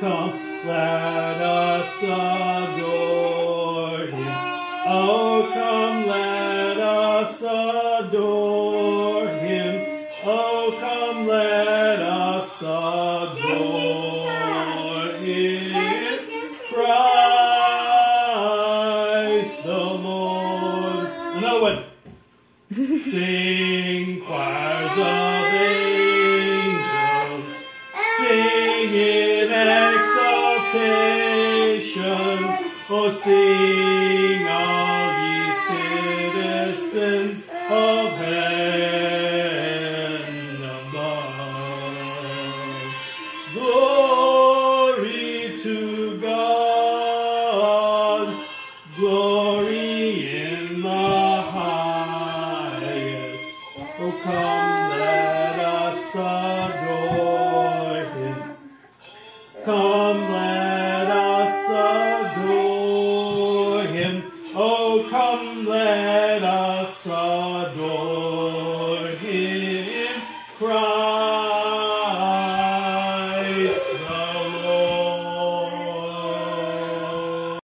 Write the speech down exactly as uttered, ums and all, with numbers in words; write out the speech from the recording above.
come, let us adore him. Oh, come, let us adore him. Oh, come, let us adore him. Christ the Lord. Another one. Sing, choirs of angels, sing in exaltation. Oh, sing, all ye citizens of heaven above. Glory to God, glory in the highest. Oh, come, let us adore him. Come, let us adore him. Oh, come, let us adore